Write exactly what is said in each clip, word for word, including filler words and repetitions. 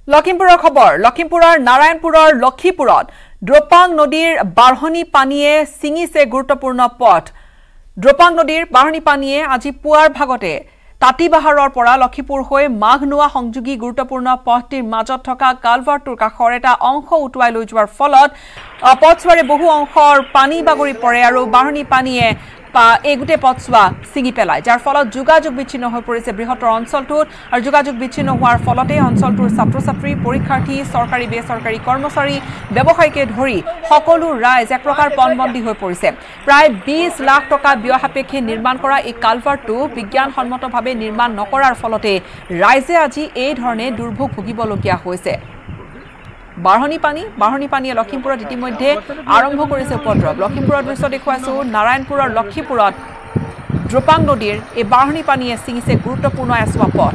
লখিমপুৰৰ খবৰ লখিমপুৰৰ নাৰায়ণপুৰৰ লক্ষীপুৰত দ্ৰোপাং নদীৰ বাঢ়নী পানীয়ে ছিঙিছে গুৰুত্বপূৰ্ণ পথ দ্ৰোপাং নদীৰ বাঢ়নী পানীয়ে আজি পুৱাৰ ভাগতে তাঁতিবাহাৰৰ পৰা লক্ষীপুৰ হৈ মাঘনোৱা সংযোগী গুৰুত্বপূৰ্ণ পথটিৰ মাজত থকা কালভাৰ্টৰ কাষৰ এটা অংশ উটুৱাই লৈ যোৱাৰ ফলত পথছোৱাৰে বহু অংশৰ পানী বাগৰি পৰে আৰু বাঢ়নী পানীয়ে এই গোটে পথছোৱা ছিঙি পেলায় যাৰ ফলত যোগাযোগ বিচ্ছিন্ন হৈ পৰিছে বৃহত্তৰ অঞ্চলটোত আৰু যোগাযোগ বিচ্ছিন্ন হোৱাৰ ফলতে অঞ্চলটোৰ ছাত্ৰ ছাত্ৰী পৰীক্ষাৰ্থী চৰকাৰী বেচৰকাৰী কৰ্মচাৰী ব্যৱসায়ীকে ধৰি সকলো ৰাইজ এক প্ৰকাৰ পণবন্দী হৈ পৰিছে প্ৰায় বিশ লাখ টকা ব্যয় সাপেক্ষে নিৰ্মাণ কৰা এই কালভাৰ্টটো বিজ্ঞানসন্মতভাৱে নিৰ্মাণ নকৰাৰ ফলতে ৰাইজে আজি এই ধৰণে দুৰ্ভোগ ভুগিবলগীয়া হৈছে বাঢ়নী পানী বাঢ়নী পানীয়ে লখিমপুৰত ইতিমধ্যে আৰম্ভ কৰিছে উপদ্ৰৱ লখিমপুৰৰ দৃশ্য দেখুৱাইছো নাৰায়ণপুৰৰ লক্ষীপুৰত দ্ৰোপাং নদীৰ এই বাঢ়নী পানীয়ে ছিঙিছে গুৰুত্বপূৰ্ণ এছোৱা পথ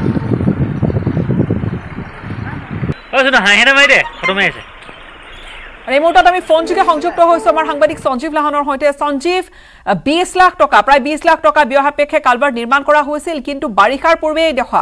এই মুহূৰ্তত আমি ফোনযোগে সংযুক্ত হৈছো আমাৰ সাংবাদিক সঞ্জীৱ লাহনৰ সৈতে সঞ্জীৱ বিশ লাখ টকা প্ৰায় বিশ লাখ টকা ব্যয় সাপেক্ষে কালভাৰ্ট নিৰ্মাণ কৰা হৈছিল কিন্তু বাৰিষাৰ পূৰ্বে দেখা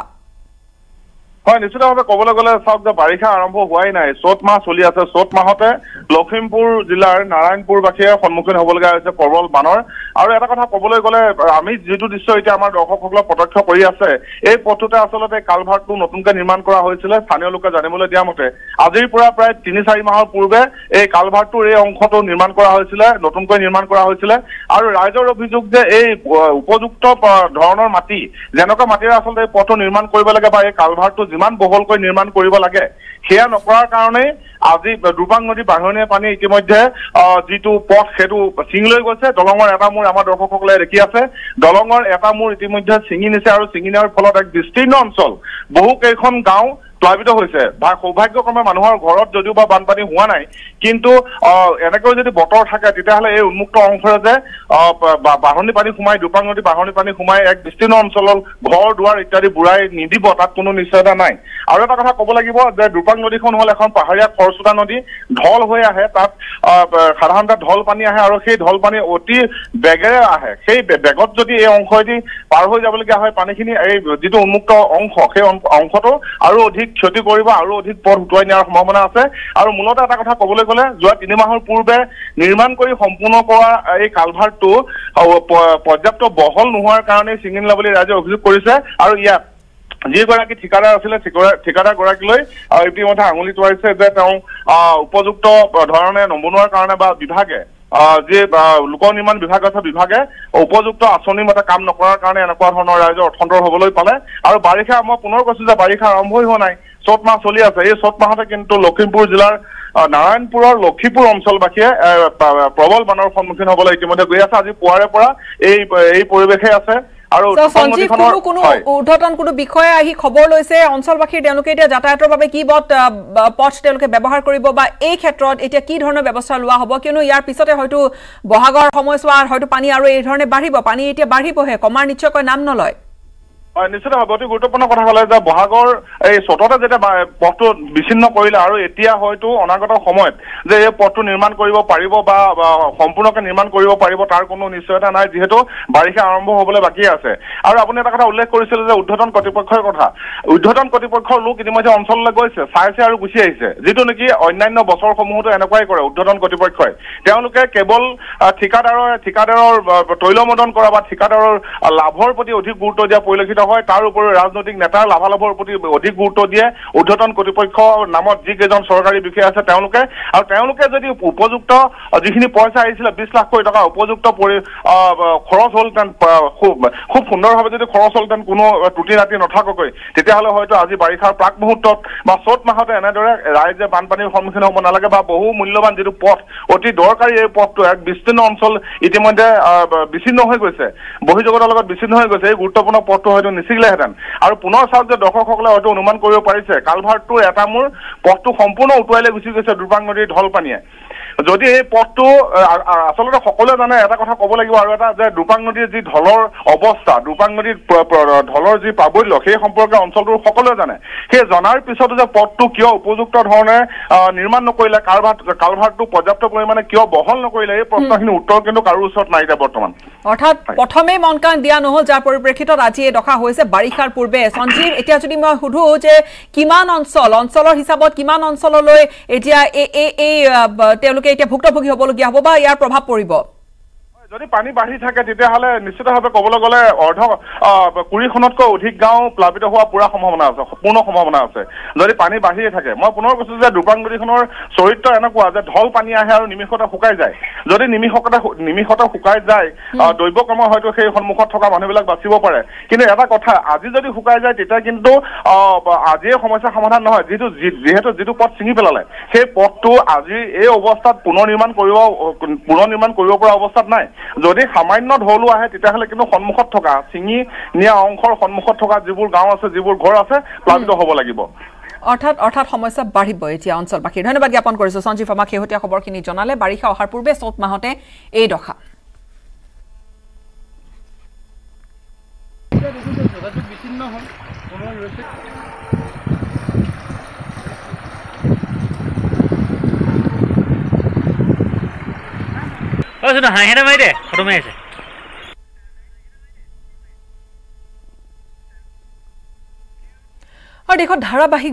হয় নিশ্চিতভাৱে ক'বলৈ গ'লে চাওক যে বাৰিষা আৰম্ভ হোৱাই নাই চ'ত মাহ চলি আছে চ'ত মাহতে লখিমপুৰ জিলাৰ নাৰায়ণপুৰবাসীয়ে সন্মুখীন হ'বলগীয়া হৈছে প্ৰবল বানৰ আৰু এটা কথা ক'বলৈ গ'লে আমি যিটো দৃশ্য এতিয়া আমাৰ দৰ্শকসকলে প্ৰত্যক্ষ কৰি আছে এই পথটোতে আচলতে কালভাৰ্টটো নতুনকৈ নিৰ্মাণ কৰা হৈছিলে স্থানীয় লোকে জানিবলৈ দিয়া মতে আজিৰ পৰা প্ৰায় তিনি চাৰি মাহৰ পূৰ্বে এই কালভাৰ্টটোৰ এই অংশটো নিৰ্মাণ কৰা হৈছিলে নতুনকৈ নিৰ্মাণ কৰা হৈছিলে আৰু ৰাইজৰ অভিযোগ যে এই উপযুক্ত ধৰণৰ মাটি যেনেকুৱা মাটিৰে আচলতে এই পথটো নিৰ্মাণ কৰিব লাগে বা এই কালভাৰ্টটো যিমান বহলকৈ নিৰ্মাণ কৰিব লাগে সেয়া নকৰাৰ কাৰণে আজি দ্ৰোপাং নদী বাঢ়নী পানী ইতিমধ্যে যিটো পথ সেইটো ছিঙি লৈ গৈছে দলঙৰ এটা মূৰ আমাৰ দৰ্শকসকলে দেখি আছে দলঙৰ এটা মূৰ ইতিমধ্যে ছিঙি নিছে আৰু ছিঙি নিয়াৰ ফলত এক বিস্তীৰ্ণ অঞ্চল বহু কেইখন গাঁও প্লাবিত হৈছে বা সৌভাগ্যক্ৰমে মানুহৰ ঘৰত যদিও বা বানপানী হোৱা নাই কিন্তু এনেকৈ যদি বতৰ থাকে তেতিয়াহ'লে এই উন্মুক্ত অংশৰে যে বাঢ়নী পানী সোমাই দ্ৰোপাং নদী বাঢ়নী পানী সোমাই এক বিস্তীৰ্ণ অঞ্চলৰ ঘৰ দুৱাৰ ইত্যাদি বুঢ়াই নিদিব তাত কোনো নিশ্চয়তা নাই আৰু এটা কথা ক'ব লাগিব যে দ্ৰোপাং নদীখন হ'ল এখন পাহাৰীয়া খৰচোতা নদী ঢল হৈ আহে তাত সাধাৰণতে ঢল পানী আহে আৰু সেই ঢল পানী অতি বেগেৰে আহে সেই বেগত যদি এই অংশদি পাৰ হৈ যাবলগীয়া হয় পানীখিনি এই যিটো উন্মুক্ত অংশ সেই অংশটো আৰু অধিক ক্ষতি কৰিব আৰু অধিক পথ উটুৱাই নিয়াৰ সম্ভাৱনা আছে আৰু মূলতে এটা কথা ক'বলৈ গ'লে যোৱা তিনি মাহৰ পূৰ্বে নিৰ্মাণ কৰি সম্পূৰ্ণ কৰা এই কালভাৰ্টটো পৰ্যাপ্ত বহল নোহোৱাৰ কাৰণে ছিঙি নিলে বুলি ৰাইজে অভিযোগ কৰিছে আৰু ইয়াত যিগৰাকী ঠিকাদাৰ আছিলে ঠিকাদাৰ গৰাকীলৈ ইতিমধ্যে আঙুলি তোৱাইছে যে তেওঁ উপযুক্ত ধৰণে নবনোৱাৰ কাৰণে বা বিভাগে যি লোক নিৰ্মাণ বিভাগ আছে বিভাগে উপযুক্ত আঁচনি মতে কাম নকৰাৰ কাৰণে এনেকুৱা ধৰণৰ ৰাইজৰ অৰ্থন্তৰ হ'বলৈ পালে আৰু বাৰিষা মই পুনৰ কৈছো যে বাৰিষা আৰম্ভই হোৱা নাই চ'ত মাহ চলি আছে এই চ'ত মাহতে কিন্তু লখিমপুৰ জিলাৰ নাৰায়ণপুৰৰ লক্ষীপুৰ অঞ্চলবাসীয়ে প্ৰবল বানৰ সন্মুখীন হ'বলৈ ইতিমধ্যে গৈ আছে আজি পুৱাৰে পৰা এই এই পৰিৱেশে আছে আৰু সঞ্জীৱ কোনো উৰ্ধতন কোনো বিষয়ে আহি খবৰ লৈছে অঞ্চলবাসীৰ তেওঁলোকে এতিয়া যাতায়াতৰ বাবে কি পথ তেওঁলোকে ব্যৱহাৰ কৰিব বা এই ক্ষেত্ৰত এতিয়া কি ধৰণৰ ব্যৱস্থা লোৱা হ'ব কিয়নো ইয়াৰ পিছতে হয়তো বহাগৰ সময়ছোৱাত হয়তো পানী আৰু এই ধৰণে বাঢ়িব পানী এতিয়া বাঢ়িবহে কমাৰ নিশ্চয়কৈ নাম নলয় হয় নিশ্চিতভাৱে অতি গুৰুত্বপূৰ্ণ কথা ক'লে যে বহাগৰ এই চ'ততে যেতিয়া পথটো বিচ্ছিন্ন কৰিলে আৰু এতিয়া হয়তো অনাগত সময়ত যে এই পথটো নিৰ্মাণ কৰিব পাৰিব বা সম্পূৰ্ণকৈ নিৰ্মাণ কৰিব পাৰিব তাৰ কোনো নিশ্চয়তা নাই যিহেতু বাৰিষা আৰম্ভ হ'বলৈ বাকী আছে আৰু আপুনি এটা কথা উল্লেখ কৰিছিলে যে ঊৰ্ধ্বতন কৰ্তৃপক্ষৰ কথা ঊৰ্ধ্বতন কৰ্তৃপক্ষৰ লোক ইতিমধ্যে অঞ্চললৈ গৈছে চাইছে আৰু গুচি আহিছে যিটো নেকি অন্যান্য বছৰসমূহতো এনেকুৱাই কৰে ঊৰ্ধ্বতন কৰ্তৃপক্ষই তেওঁলোকে কেৱল ঠিকাদাৰৰ ঠিকাদাৰৰ তৈলমোদন কৰা বা ঠিকাদাৰৰ লাভৰ প্ৰতি অধিক গুৰুত্ব দিয়া পৰিলক্ষিত হয় তাৰ উপৰিও ৰাজনৈতিক নেতাৰ লাভালাভৰ প্ৰতি অধিক গুৰুত্ব দিয়ে ঊৰ্ধ্বতন কৰ্তৃপক্ষৰ নামত যিকেইজন চৰকাৰী বিষয়া আছে তেওঁলোকে আৰু তেওঁলোকে যদি উপযুক্ত যিখিনি পইচা আহিছিলে বিশ লাখ কোটি টকা উপযুক্ত খৰচ হ'লহেঁতেন খুব খুব সুন্দৰভাৱে যদি খৰচ হ'লহেঁতেন কোনো ত্ৰুটি নাটি নথকাকৈ তেতিয়াহ'লে হয়তো আজি বাৰিষাৰ প্ৰাক মুহূৰ্তত বা চ'ত মাহতে এনেদৰে ৰাইজে বানপানীৰ সন্মুখীন হ'ব নালাগে বা বহু মূল্যৱান যিটো পথ অতি দৰকাৰী এই পথটো এক বিস্তীৰ্ণ অঞ্চল ইতিমধ্যে বিচ্ছিন্ন হৈ গৈছে বহিৰ্জগতৰ লগত বিচ্ছিন্ন হৈ গৈছে এই গুৰুত্বপূৰ্ণ পথটো হয়তো নিচিগিলেহেঁতেন আৰু পুনৰ চাওক যে দৰ্শকসকলে হয়তো অনুমান কৰিব পাৰিছে কালভাৰ্টটোৰ এটা মূৰ পথটো সম্পূৰ্ণ উটুৱাই লৈ গুচি গৈছে দ্ৰোপাং নদীৰ ঢল পানীয়ে যদি এই পথটো আচলতে সকলোৱে জানে এটা কথা ক'ব লাগিব আৰু এটা যে দুপাং নদীৰ যি ঢলৰ অৱস্থা দুপাং নদীৰ ঢলৰ যি প্ৰাবল্য সেই সম্পৰ্কে অঞ্চলটোৰ সকলোৱে জানে সেই জনাৰ পিছতো যে পথটো কিয় উপযুক্ত ধৰণে নিৰ্মাণ নকৰিলে কালভাৰ্ট কালভাৰ্টটো পৰ্যাপ্ত পৰিমাণে কিয় বহল নকৰিলে এই প্ৰশ্নখিনি উত্তৰ কিন্তু কাৰো ওচৰত নাই এতিয়া বৰ্তমান অৰ্থাৎ প্ৰথমে মনকান দিয়া নহল যাৰ পৰিপ্ৰেক্ষিতত আজি এই দখা হৈছে বাৰিষাৰ পূৰ্বে সঞ্জীৱ এতিয়া যদি মই সুধো যে কিমান অঞ্চল অঞ্চলৰ হিচাপত কিমান অঞ্চললৈ এতিয়া এই এই তেওঁলোকে এতিয়া ভুক্তভোগী হ'বলগীয়া হ'ব বা ইয়াৰ প্ৰভাৱ পৰিব যদি পানী বাঢ়ি থাকে তেতিয়াহ'লে নিশ্চিতভাৱে ক'বলৈ গ'লে অৰ্ধ কুৰিখনতকৈ অধিক গাঁও প্লাবিত হোৱা পুৰা সম্ভাৱনা আছে পূৰ্ণ সম্ভাৱনা আছে যদি পানী বাঢ়িয়ে থাকে মই পুনৰ কৈছোঁ যে দুপাং নদীখনৰ চৰিত্ৰ এনেকুৱা যে ঢল পানী আহে আৰু নিমিষতে শুকাই যায় যদি নিমিষতে নিমিষতে শুকাই যায় দৈৱক্ৰমে হয়তো সেই সন্মুখত থকা মানুহবিলাক বাচিব পাৰে কিন্তু এটা কথা আজি যদি শুকাই যায় তেতিয়া কিন্তু আজিয়ে সমস্যা সমাধান নহয় যিটো যিহেতু যিটো পথ ছিঙি পেলালে সেই পথটো আজি এই অৱস্থাত পুনৰ নিৰ্মাণ কৰিব পুনৰ নিৰ্মাণ কৰিব পৰা অৱস্থাত নাই যদি সামান্য ঢলো আহে তেতিয়াহ'লে কিন্তু সন্মুখত থকা ছিঙি নিয়া অংশৰ সন্মুখত থকা যিবোৰ গাঁও আছে যিবোৰ ঘৰ আছে প্লাবিত হ'ব লাগিব অৰ্থাৎ অৰ্থাৎ সমস্যা বাঢ়িব এতিয়া অঞ্চলবাসীৰ ধন্যবাদ জ্ঞাপন কৰিছো সঞ্জীৱ আমাক শেহতীয়া খবৰখিনি জনালে বাৰিষা অহাৰ পূৰ্বে চ'ত মাহতে এই দখা আৰু দেশত ধাৰাবাহিক